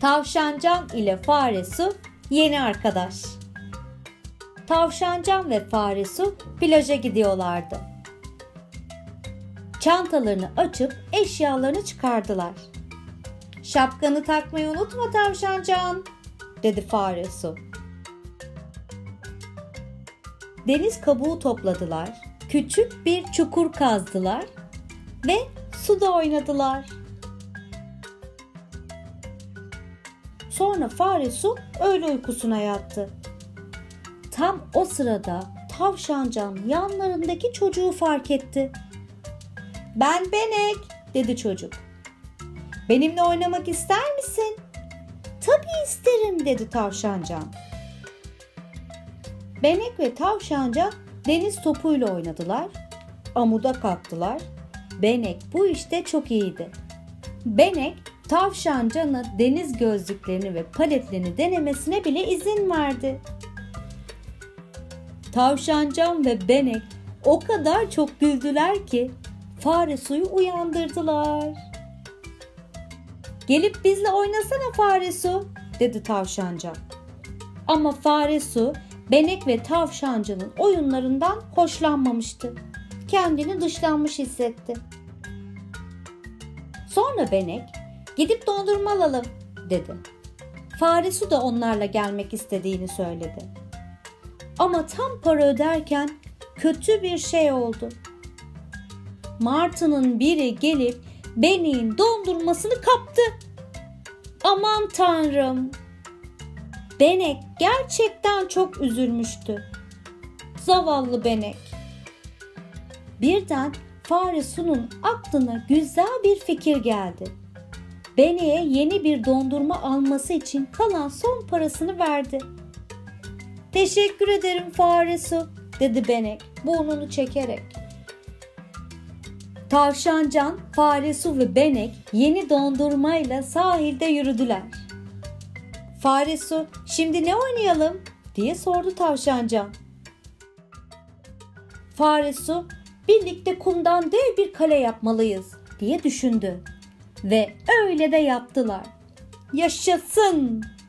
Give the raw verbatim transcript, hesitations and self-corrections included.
Tavşancan ile Faresu yeni arkadaş. Tavşancan ve Faresu plaja gidiyorlardı. Çantalarını açıp eşyalarını çıkardılar. "Şapkanı takmayı unutma Tavşancan," dedi Faresu. Deniz kabuğu topladılar, küçük bir çukur kazdılar ve suda oynadılar. Sonra Faresu öğle uykusuna yattı. Tam o sırada Tavşancan yanlarındaki çocuğu fark etti. "Ben Benek," dedi çocuk. "Benimle oynamak ister misin?" "Tabii isterim," dedi Tavşancan. Benek ve Tavşancan deniz topuyla oynadılar, amuda kalktılar. Benek bu işte çok iyiydi. Benek, Tavşancan'a deniz gözlüklerini ve paletlerini denemesine bile izin verdi. Tavşancan ve Benek o kadar çok güldüler ki Faresu'yu uyandırdılar. "Gelip bizle oynasana Faresu," dedi Tavşancan. Ama Faresu, Benek ve Tavşancan'ın oyunlarından hoşlanmamıştı. Kendini dışlanmış hissetti. Sonra Benek, "Gidip dondurma alalım," dedi. Faresu da onlarla gelmek istediğini söyledi. Ama tam para öderken kötü bir şey oldu. Martı'nın biri gelip Benek'in dondurmasını kaptı. Aman Tanrım! Benek gerçekten çok üzülmüştü. Zavallı Benek. Birden Faresu'nun aklına güzel bir fikir geldi. Benek'e yeni bir dondurma alması için kalan son parasını verdi. "Teşekkür ederim Faresu," dedi Benek burnunu çekerek. Tavşancan, Faresu ve Benek yeni dondurmayla sahilde yürüdüler. "Faresu, şimdi ne oynayalım?" diye sordu Tavşancan. Faresu, "Birlikte kumdan dev bir kale yapmalıyız," diye düşündü. Ve öyle de yaptılar. Yaşasın!